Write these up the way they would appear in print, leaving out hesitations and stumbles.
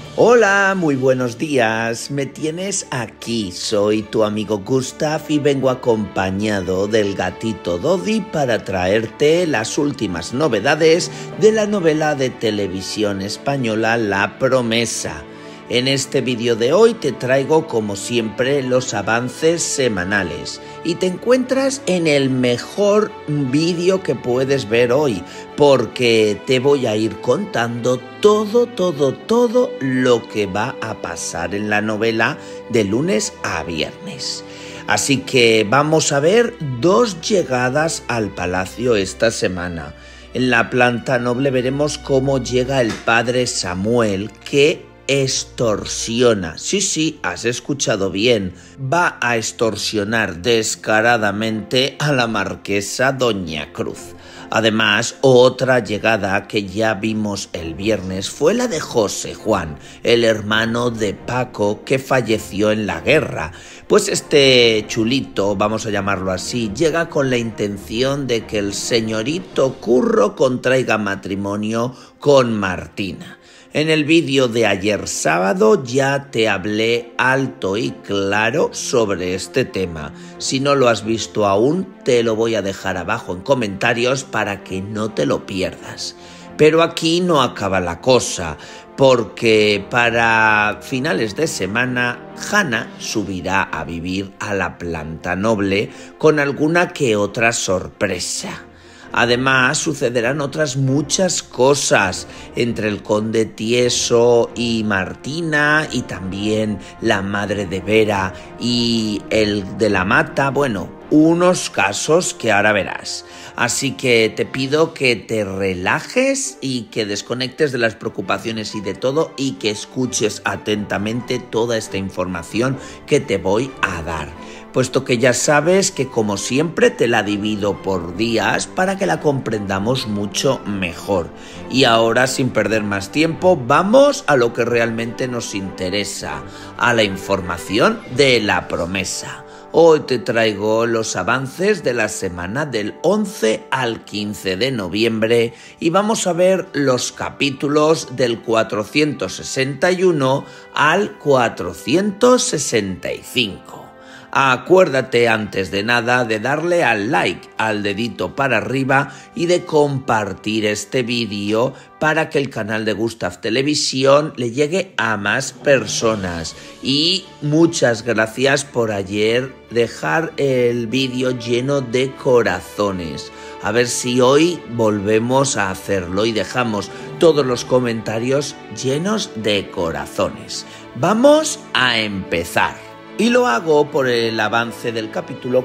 Hola, muy buenos días. Me tienes aquí. Soy tu amigo Gustav y vengo acompañado del gatito Dodi para traerte las últimas novedades de la novela de televisión española La Promesa. En este vídeo de hoy te traigo como siempre los avances semanales y te encuentras en el mejor vídeo que puedes ver hoy porque te voy a ir contando todo lo que va a pasar en la novela de lunes a viernes. Así que vamos a ver dos llegadas al palacio esta semana. En la planta noble veremos cómo llega el padre Samuel que extorsiona, sí, has escuchado bien, va a extorsionar descaradamente a la marquesa Doña Cruz. Además, otra llegada que ya vimos el viernes fue la de José Juan, el hermano de Paco que falleció en la guerra. Pues este chulito, vamos a llamarlo así, llega con la intención de que el señorito Curro contraiga matrimonio con Martina. En el vídeo de ayer sábado ya te hablé alto y claro sobre este tema. Si no lo has visto aún, te lo voy a dejar abajo en comentarios para que no te lo pierdas. Pero aquí no acaba la cosa, porque para finales de semana, Hanna subirá a vivir a la planta noble con alguna que otra sorpresa. Además, sucederán otras muchas cosas entre el conde Tieso y Martina y también la madre de Vera y el de la Mata. Bueno, unos casos que ahora verás. Así que te pido que te relajes y que desconectes de las preocupaciones y de todo y que escuches atentamente toda esta información que te voy a dar. Puesto que ya sabes que como siempre te la divido por días para que la comprendamos mucho mejor. Y ahora, sin perder más tiempo, vamos a lo que realmente nos interesa, a la información de La Promesa. Hoy te traigo los avances de la semana del 11 al 15 de noviembre y vamos a ver los capítulos del 461 al 465. Acuérdate antes de nada de darle al like, al dedito para arriba y de compartir este vídeo para que el canal de Gustav Televisión le llegue a más personas. Y muchas gracias por ayer dejar el vídeo lleno de corazones. A ver si hoy volvemos a hacerlo y dejamos todos los comentarios llenos de corazones. Vamos a empezar. Y lo hago por el avance del capítulo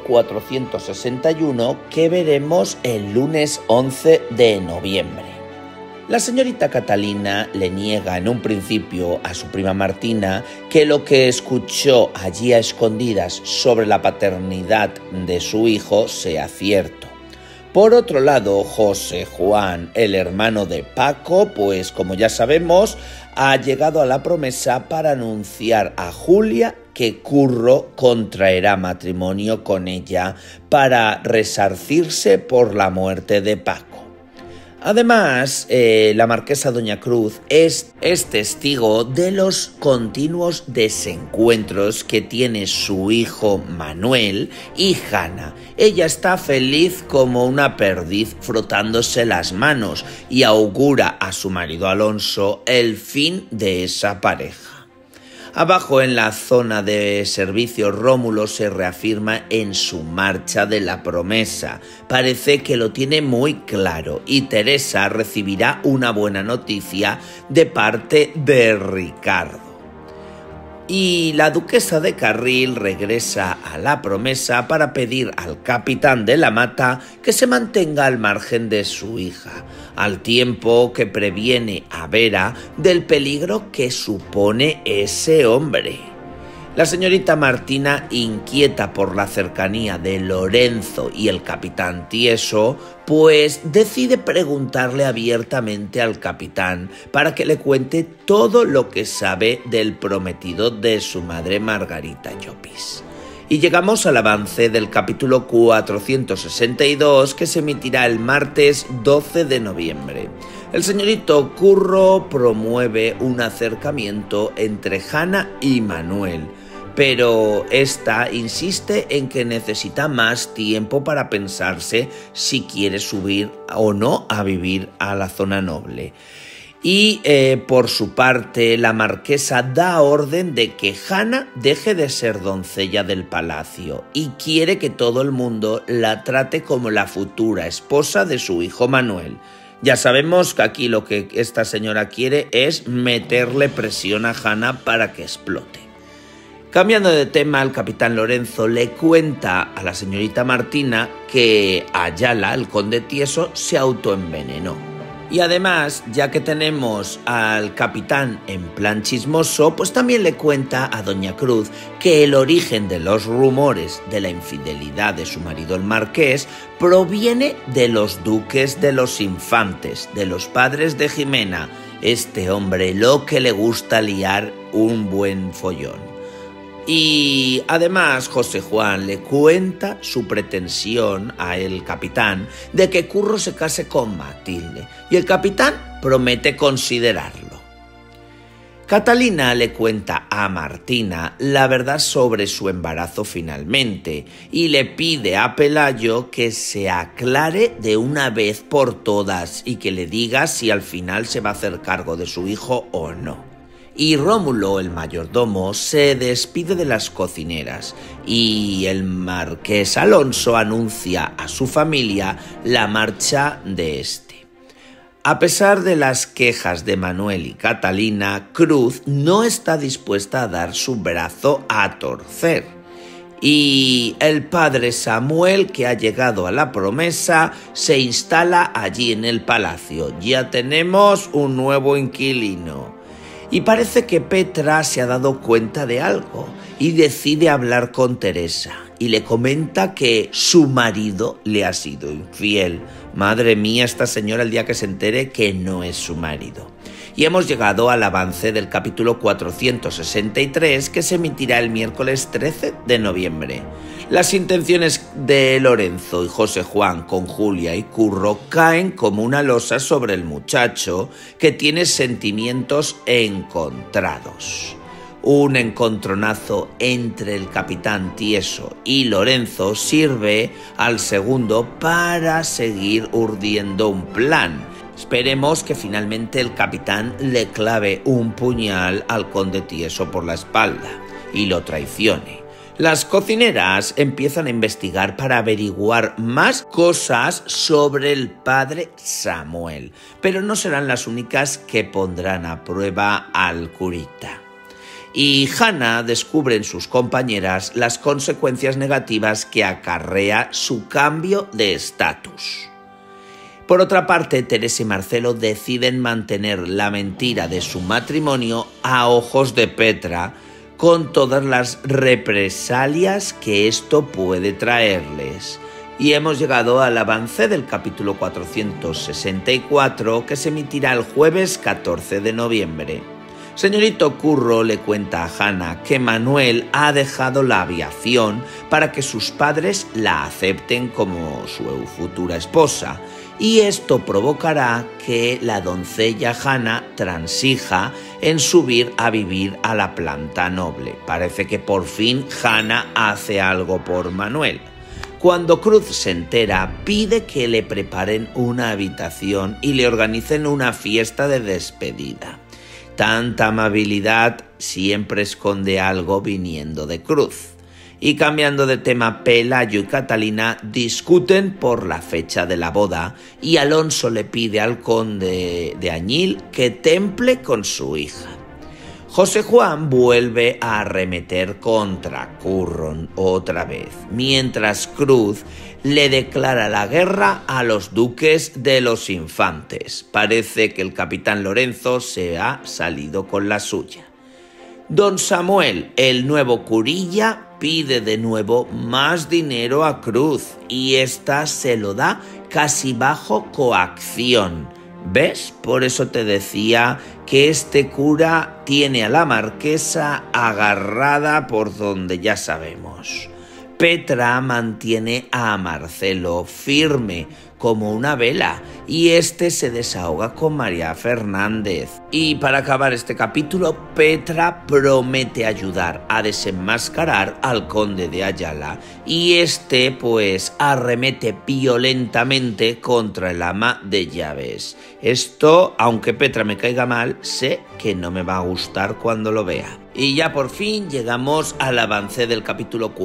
461 que veremos el lunes 11 de noviembre. La señorita Catalina le niega en un principio a su prima Martina que lo que escuchó allí a escondidas sobre la paternidad de su hijo sea cierto. Por otro lado, José Juan, el hermano de Paco, pues como ya sabemos, ha llegado a La Promesa para anunciar a Julia que Curro contraerá matrimonio con ella para resarcirse por la muerte de Paco. Además, la marquesa Doña Cruz es testigo de los continuos desencuentros que tiene su hijo Manuel y Hanna. Ella está feliz como una perdiz frotándose las manos y augura a su marido Alonso el fin de esa pareja. Abajo en la zona de servicio, Rómulo se reafirma en su marcha de La Promesa. Parece que lo tiene muy claro y Teresa recibirá una buena noticia de parte de Ricardo. Y la duquesa de Carril regresa a La Promesa para pedir al capitán de la Mata que se mantenga al margen de su hija, al tiempo que previene a Vera del peligro que supone ese hombre. La señorita Martina, inquieta por la cercanía de Lorenzo y el capitán Tieso, pues decide preguntarle abiertamente al capitán para que le cuente todo lo que sabe del prometido de su madre Margarita Llopis. Y llegamos al avance del capítulo 462 que se emitirá el martes 12 de noviembre. El señorito Curro promueve un acercamiento entre Hannah y Manuel, pero esta insiste en que necesita más tiempo para pensarse si quiere subir o no a vivir a la zona noble. Y por su parte, la marquesa da orden de que Hannah deje de ser doncella del palacio y quiere que todo el mundo la trate como la futura esposa de su hijo Manuel. Ya sabemos que aquí lo que esta señora quiere es meterle presión a Hannah para que explote. Cambiando de tema, el capitán Lorenzo le cuenta a la señorita Martina que Ayala, el conde tieso, se autoenvenenó. Y además, ya que tenemos al capitán en plan chismoso, pues también le cuenta a doña Cruz que el origen de los rumores de la infidelidad de su marido el marqués proviene de los duques de los Infantes, de los padres de Jimena. Este hombre lo que le gusta liar un buen follón. Y además José Juan le cuenta su pretensión a el capitán de que Curro se case con Matilde y el capitán promete considerarlo. Catalina le cuenta a Martina la verdad sobre su embarazo finalmente y le pide a Pelayo que se aclare de una vez por todas y que le diga si al final se va a hacer cargo de su hijo o no. Y Rómulo, el mayordomo, se despide de las cocineras y el marqués Alonso anuncia a su familia la marcha de este. A pesar de las quejas de Manuel y Catalina, Cruz no está dispuesta a dar su brazo a torcer. Y el padre Samuel, que ha llegado a la promesa, se instala allí en el palacio. Ya tenemos un nuevo inquilino. Y parece que Petra se ha dado cuenta de algo y decide hablar con Teresa y le comenta que su marido le ha sido infiel. Madre mía, esta señora el día que se entere que no es su marido. Y hemos llegado al avance del capítulo 463 que se emitirá el miércoles 13 de noviembre. Las intenciones de Lorenzo y José Juan con Julia y Curro caen como una losa sobre el muchacho que tiene sentimientos encontrados. Un encontronazo entre el capitán tieso y Lorenzo sirve al segundo para seguir urdiendo un plan. Esperemos que finalmente el capitán le clave un puñal al conde tieso por la espalda y lo traicione. Las cocineras empiezan a investigar para averiguar más cosas sobre el padre Samuel, pero no serán las únicas que pondrán a prueba al curita. Y Hannah descubre en sus compañeras las consecuencias negativas que acarrea su cambio de estatus. Por otra parte, Teresa y Marcelo deciden mantener la mentira de su matrimonio a ojos de Petra, con todas las represalias que esto puede traerles. Y hemos llegado al avance del capítulo 464 que se emitirá el jueves 14 de noviembre. Señorito Curro le cuenta a Hannah que Manuel ha dejado la aviación para que sus padres la acepten como su futura esposa. Y esto provocará que la doncella Hannah transija en subir a vivir a la planta noble. Parece que por fin Hannah hace algo por Manuel. Cuando Cruz se entera, pide que le preparen una habitación y le organicen una fiesta de despedida. Tanta amabilidad siempre esconde algo viniendo de Cruz. Y cambiando de tema, Pelayo y Catalina discuten por la fecha de la boda y Alonso le pide al conde de Añil que temple con su hija. José Juan vuelve a arremeter contra Curro otra vez, mientras Cruz le declara la guerra a los duques de los Infantes. Parece que el capitán Lorenzo se ha salido con la suya. Don Samuel, el nuevo curilla, pide de nuevo más dinero a Cruz y ésta se lo da casi bajo coacción. ¿Ves? Por eso te decía que este cura tiene a la marquesa agarrada por donde ya sabemos. Petra mantiene a Marcelo firme como una vela y este se desahoga con María Fernández. Y para acabar este capítulo, Petra promete ayudar a desenmascarar al conde de Ayala y este pues arremete violentamente contra el ama de llaves. Esto, aunque Petra me caiga mal, sé que no me va a gustar cuando lo vea. Y ya por fin llegamos al avance del capítulo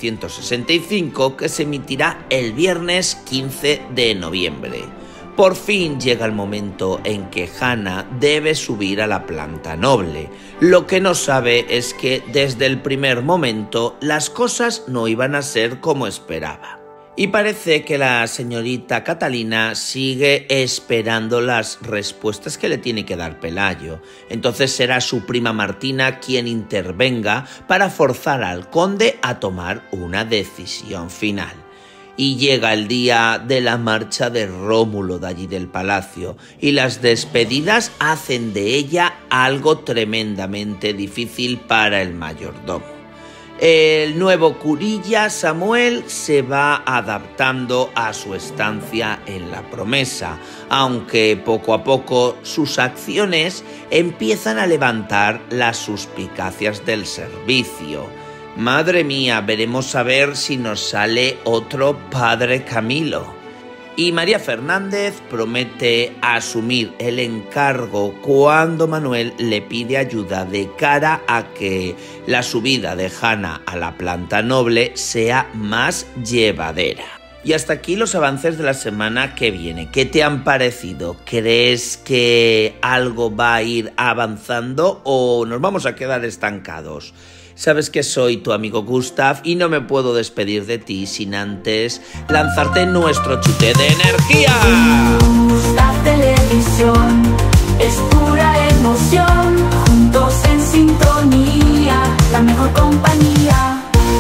465 que se emitirá el viernes 15 de noviembre. Por fin llega el momento en que Hannah debe subir a la planta noble. Lo que no sabe es que desde el primer momento las cosas no iban a ser como esperaba. Y parece que la señorita Catalina sigue esperando las respuestas que le tiene que dar Pelayo. Entonces será su prima Martina quien intervenga para forzar al conde a tomar una decisión final. Y llega el día de la marcha de Rómulo de allí del palacio y las despedidas hacen de ella algo tremendamente difícil para el mayordomo. El nuevo curilla Samuel se va adaptando a su estancia en la promesa, aunque poco a poco sus acciones empiezan a levantar las suspicacias del servicio. Madre mía, veremos a ver si nos sale otro padre Camilo. Y María Fernández promete asumir el encargo cuando Manuel le pide ayuda de cara a que la subida de Hannah a la planta noble sea más llevadera. Y hasta aquí los avances de la semana que viene. ¿Qué te han parecido? ¿Crees que algo va a ir avanzando o nos vamos a quedar estancados? Sabes que soy tu amigo Gustav y no me puedo despedir de ti sin antes lanzarte nuestro chute de energía. Gustav Televisión es pura emoción, juntos en sintonía, la mejor compañía.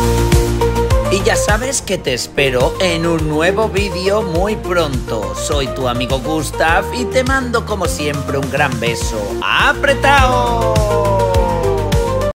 Y ya sabes que te espero en un nuevo vídeo muy pronto. Soy tu amigo Gustav y te mando como siempre un gran beso. ¡Apretado!